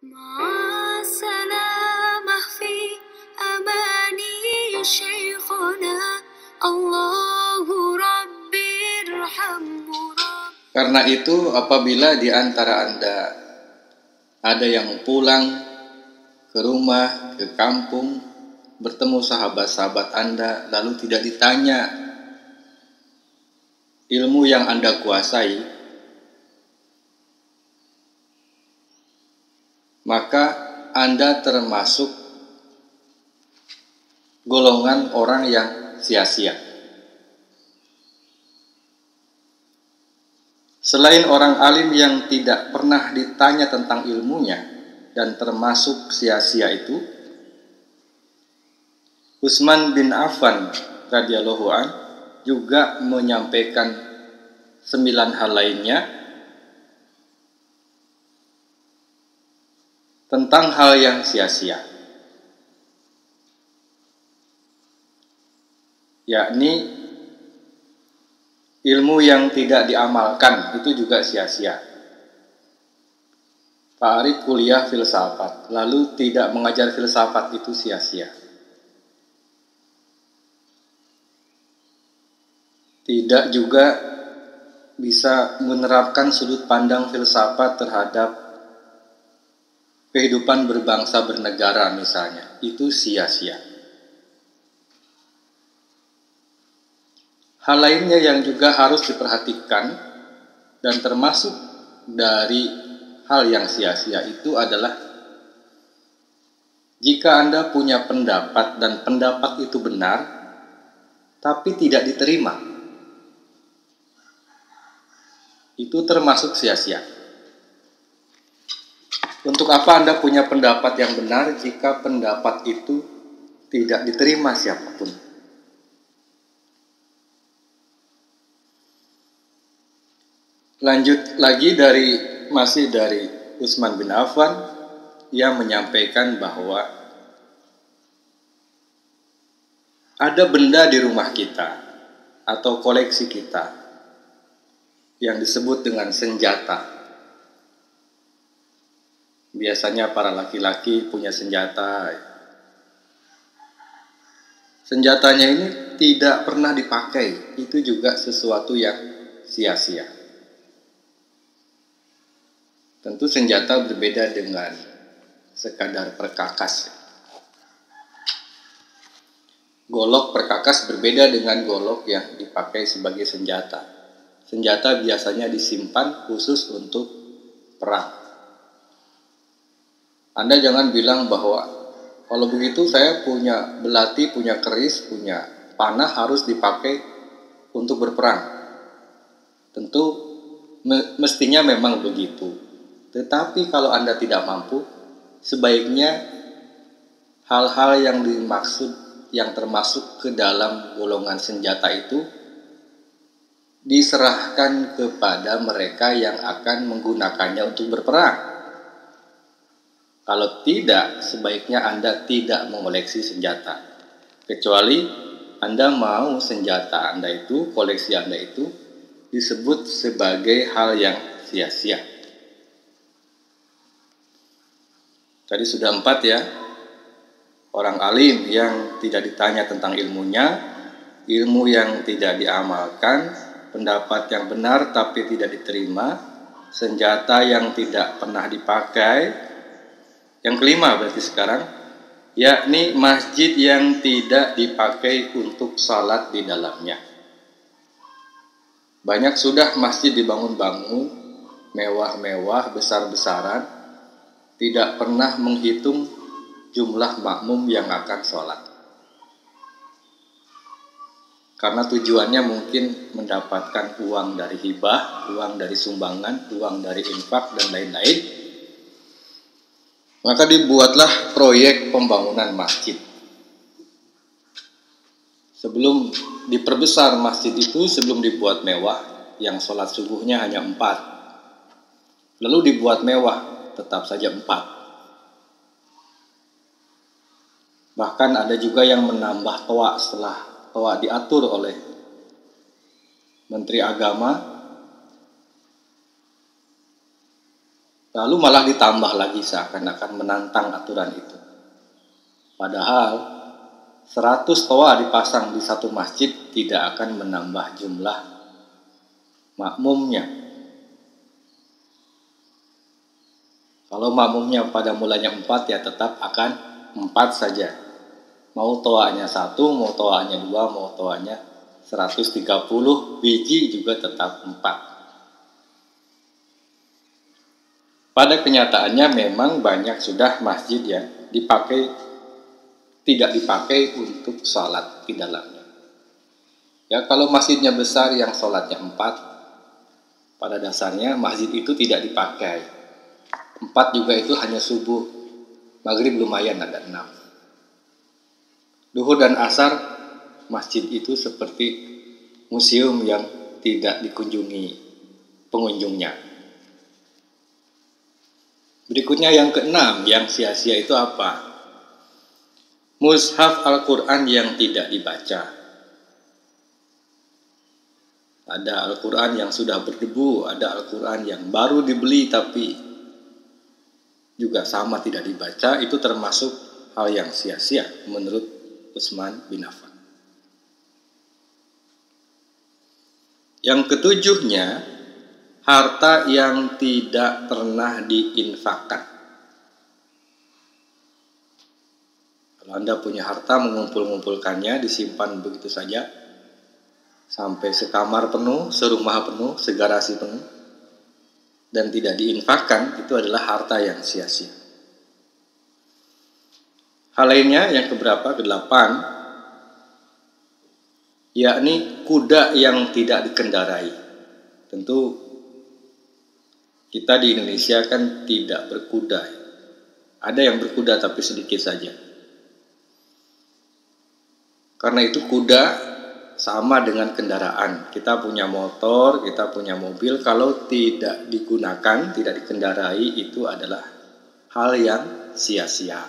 مع السلامة في أماني شيخنا الله ربي ارحمه Karena itu apabila di antara Anda ada yang pulang ke rumah, ke kampung, bertemu sahabat-sahabat Anda, lalu tidak ditanya ilmu yang Anda kuasai, maka Anda termasuk golongan orang yang sia-sia. Selain orang alim yang tidak pernah ditanya tentang ilmunya dan termasuk sia-sia itu, Utsman bin Affan radhiyallahu an juga menyampaikan 9 hal lainnya tentang hal yang sia-sia, yakni ilmu yang tidak diamalkan itu juga sia-sia. Pak Arif kuliah filsafat, lalu tidak mengajar filsafat itu sia-sia. Tidak juga bisa menerapkan sudut pandang filsafat terhadap kehidupan berbangsa bernegara misalnya, itu sia-sia. Hal lainnya yang juga harus diperhatikan dan termasuk dari hal yang sia-sia itu adalah jika Anda punya pendapat dan pendapat itu benar tapi tidak diterima, itu termasuk sia-sia. Untuk apa Anda punya pendapat yang benar jika pendapat itu tidak diterima siapapun? Lanjut lagi masih dari Utsman bin Affan, ia menyampaikan bahwa ada benda di rumah kita atau koleksi kita yang disebut dengan senjata. Biasanya para laki-laki punya senjata. Senjatanya ini tidak pernah dipakai, itu juga sesuatu yang sia-sia. Tentu senjata berbeda dengan sekadar perkakas. Golok perkakas berbeda dengan golok yang dipakai sebagai senjata. Senjata biasanya disimpan khusus untuk perang. Anda jangan bilang bahwa kalau begitu saya punya belati, punya keris, punya panah harus dipakai untuk berperang. Tentu mestinya memang begitu. Tetapi kalau Anda tidak mampu, sebaiknya hal-hal yang dimaksud, yang termasuk ke dalam golongan senjata itu diserahkan kepada mereka yang akan menggunakannya untuk berperang. Kalau tidak, sebaiknya Anda tidak mengoleksi senjata. Kecuali Anda mau senjata Anda itu, koleksi Anda itu disebut sebagai hal yang sia-sia. Tadi sudah 4 ya. Orang alim yang tidak ditanya tentang ilmunya, ilmu yang tidak diamalkan, pendapat yang benar tapi tidak diterima, senjata yang tidak pernah dipakai. Yang kelima berarti sekarang, yakni masjid yang tidak dipakai untuk salat di dalamnya. Banyak sudah masjid dibangun-bangun, mewah-mewah, besar-besaran, tidak pernah menghitung jumlah makmum yang akan sholat. Karena tujuannya mungkin mendapatkan uang dari hibah, uang dari sumbangan, uang dari infak, dan lain-lain. Maka dibuatlah proyek pembangunan masjid. Sebelum diperbesar masjid itu, sebelum dibuat mewah, yang sholat subuhnya hanya 4. Lalu dibuat mewah, tetap saja 4. Bahkan ada juga yang menambah toa setelah toa diatur oleh Menteri Agama. Lalu malah ditambah lagi seakan-akan menantang aturan itu. Padahal 100 toa dipasang di satu masjid tidak akan menambah jumlah makmumnya. Kalau makmumnya pada mulanya 4 ya tetap akan 4 saja. Mau toanya 1, mau toanya 2, mau toanya 130 biji juga tetap 4. Pada kenyataannya memang banyak sudah masjid yang tidak dipakai untuk sholat di dalamnya. Ya, kalau masjidnya besar yang sholatnya 4, pada dasarnya masjid itu tidak dipakai. 4 juga itu hanya subuh, maghrib lumayan ada 6. Duhur dan asar, masjid itu seperti museum yang tidak dikunjungi pengunjungnya. Berikutnya yang keenam, yang sia-sia itu apa? Mushaf Al-Quran yang tidak dibaca. Ada Al-Quran yang sudah berdebu, ada Al-Quran yang baru dibeli tapi juga sama tidak dibaca. Itu termasuk hal yang sia-sia menurut Utsman bin Affan. Yang ketujuhnya, harta yang tidak pernah diinfakkan. Kalau Anda punya harta, mengumpul-ngumpulkannya, disimpan begitu saja, sampai sekamar penuh, serumah penuh, segarasi penuh, dan tidak diinfakkan, itu adalah harta yang sia-sia. Hal lainnya, yang keberapa? Ke-8, yakni kuda yang tidak dikendarai. Tentu kita di Indonesia kan tidak berkuda. Ada yang berkuda tapi sedikit saja. Karena itu kuda sama dengan kendaraan. Kita punya motor, kita punya mobil. Kalau tidak digunakan, tidak dikendarai, itu adalah hal yang sia-sia.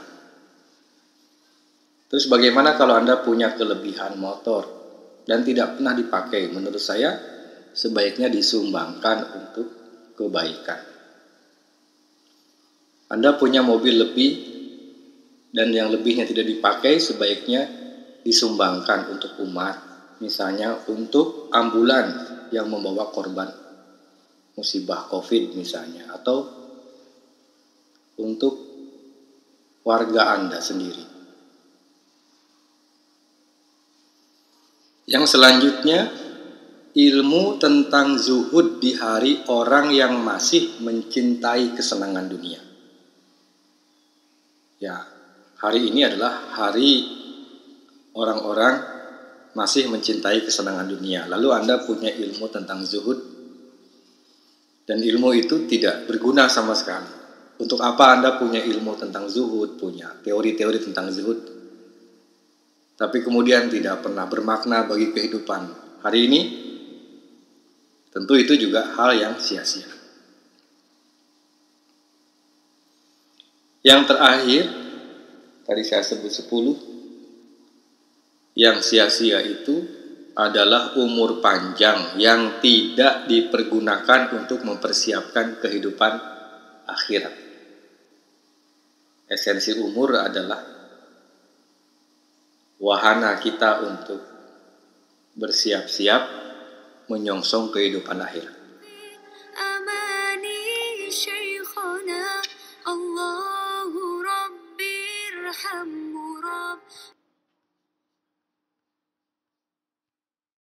Terus bagaimana kalau Anda punya kelebihan motor dan tidak pernah dipakai? Menurut saya sebaiknya disumbangkan untuk kebaikan. Anda punya mobil lebih dan yang lebihnya tidak dipakai, sebaiknya disumbangkan untuk umat. Misalnya untuk ambulan yang membawa korban musibah COVID misalnya, atau untuk warga Anda sendiri. Yang selanjutnya, ilmu tentang zuhud di hari orang yang masih mencintai kesenangan dunia. Ya, hari ini adalah hari orang-orang masih mencintai kesenangan dunia. Lalu Anda punya ilmu tentang zuhud, dan ilmu itu tidak berguna sama sekali. Untuk apa Anda punya ilmu tentang zuhud, punya teori-teori tentang zuhud, tapi kemudian tidak pernah bermakna bagi kehidupan hari ini? Tentu itu juga hal yang sia-sia. Yang terakhir, tadi saya sebut 10, yang sia-sia itu adalah umur panjang yang tidak dipergunakan untuk mempersiapkan kehidupan akhirat. Esensi umur adalah wahana kita untuk bersiap-siap menyongsong kehidupan akhirat. أماني شيخنا الله ربي ارحمه رب